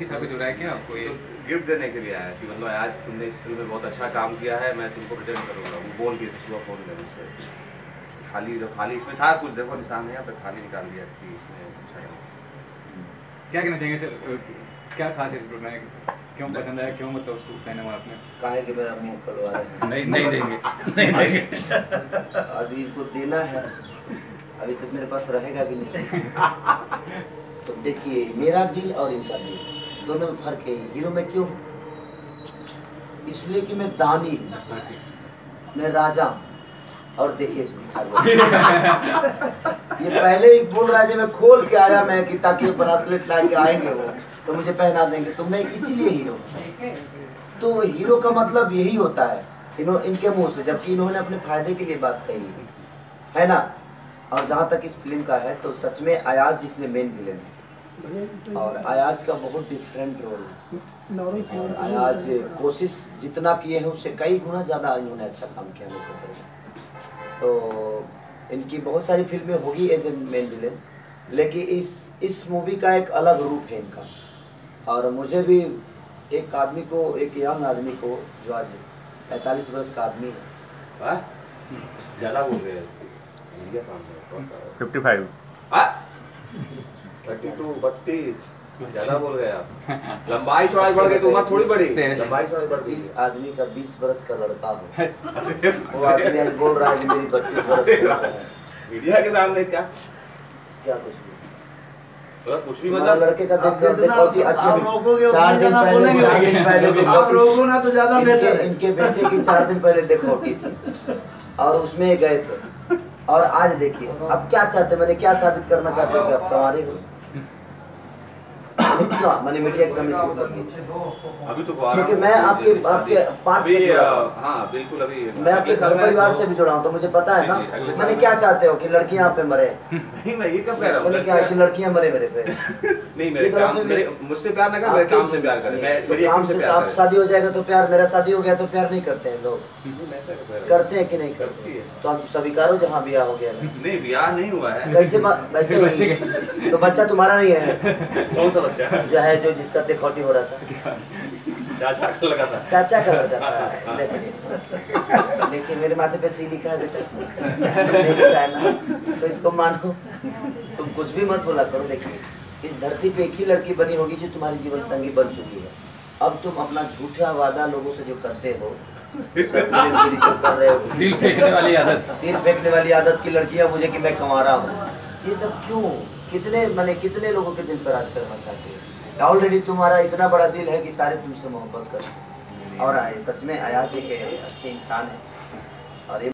की साबित हो रहा है क्या आपको ये? तो गिफ्ट देने के लिए आया कि मतलब आज तुमने इस फिल्म में बहुत अच्छा काम किया है, मैं तुमको प्रेजेंट करूँगा। वो बोल के सुबह फोन कर उससे खाली इसमें था कुछ, देखो निशान यहाँ पे खाली निकाल दिया कि इसमें अच्छा है। क्या कहना चाहेंगे सर, क्या खास है इस फिल्म में, क्यों पसंद आया, क्यों मतलब उसको पहने हुआ आपने? काहे कि मेरा मुंह खुलवा रहे हैं। नहीं देंगे, नहीं देंगे। अभी इनको देना है, अभी तक मेरे पास रहेगा भी नहीं। तो देखिए, मेरा दिल और इनका दिल दोनों में फर्क है। हीरो में क्यों? इसलिए कि मैं दानी हूँ, मैं राजा हूँ। और देखिए इस भिखारी ये पहले ही बोल रहा है जब मैं खोल के आया मैं कि ताकि ब्रासलेट ला के आएंगे वो तो मुझे पहना देंगे, तो मैं इसीलिए हीरो। तो हीरो का मतलब यही होता है इनके मुंह से, जबकि इन्होंने अपने फायदे के लिए बात कही है ना। और जहाँ तक इस फिल्म का है तो सच में अयाज इसमें मेन विलेन है और अयाज का बहुत डिफरेंट रोल है। और अयाज कोशिश जितना किए हैं उससे कई गुना ज़्यादा इन्होंने अच्छा काम किया मेरे को। तो इनकी बहुत सारी फिल्में होगी एज ए मेन विलेन, लेकिन इस मूवी का एक अलग रूप है इनका। और मुझे भी एक आदमी को, एक यंग आदमी को जो आज 45 वर्ष का आदमी है, ज़्यादा बोल रहे हैं 55 32 32 ज़्यादा बोल गए आप। लंबाई चौड़ाई बढ़ गई तो उम्र थोड़ी बढ़ी, लंबाई चौड़ाई बढ़ गई। जिस आदमी का 20 वर्ष का लड़का हो वो आदमी आज बोल रहा है कि मेरी 32 वर्ष की उम्र है। मीडिया के सामने क्या कुछ भी तो कुछ भी मतलब लड़के का देख कर देखो कि अच्छी 4 दिन पहले आप लोगों ना तो ज्यादा बेहतर है। इनके बेटे की 4 दिन पहले देखौटी थी और उसमें गए थे। और आज देखिए अब क्या चाहते, मैंने क्या साबित करना चाहते हो कि आप कमा रहे हो? मैंने मीडिया के सामने झूठ कर दिया अभी तो क्योंकि मैं आपके 5 से जुड़ा हूं। हाँ बिल्कुल, अभी मैं आपके घर परिवार से भी जुड़ा हूँ तो मुझे पता है ना। मैंने क्या चाहते हो कि लड़कियां आप पे मरे? नहीं मैं ये कब कह रहा हूँ, मैंने क्या कि लड़कियां मरे मेरे पे? नहीं मेरे मुझसे प्यार ना कर, मेरे काम से प्यार करे। मैं मेरी काम से आप शादी हो जाएगा तो प्यार, मेरा शादी हो गया तो प्यार नहीं करते हैं लोग? करते हैं कि नहीं करते? तो आप स्वीकारो जहाँ ब्याह हो गया। नहीं ब्याह नहीं हुआ है। कैसे वैसे तो बच्चा तुम्हारा नहीं है? कौन सा बच्चा जो है जो जिसका देखौटी हो रहा था? चाचा का लगा था। चाचा का लगा था। देखिए मेरे माथे पे सी लिखा है बेटा, नहीं लिखा है ना तो इसको मानो। तुम कुछ भी मत बोला करो। देखिए इस धरती पे एक ही लड़की बनी होगी जो तुम्हारी जीवन संगी बन चुकी है। अब तुम अपना झूठा वादा लोगों से जो करते हो, कर रहे हो, दिल फेंकने वाली आदत, दिल फेंकने वाली आदत की लड़कियां मुझे कि मैं कमा रहा हूँ, ये सब क्यों? कितने लोगों के दिल पर राज करना चाहते हो? ऑलरेडी तुम्हारा इतना बड़ा दिल है कि सारे तुमसे मोहब्बत करते हैं। और सच में अयाज एक अच्छे इंसान है और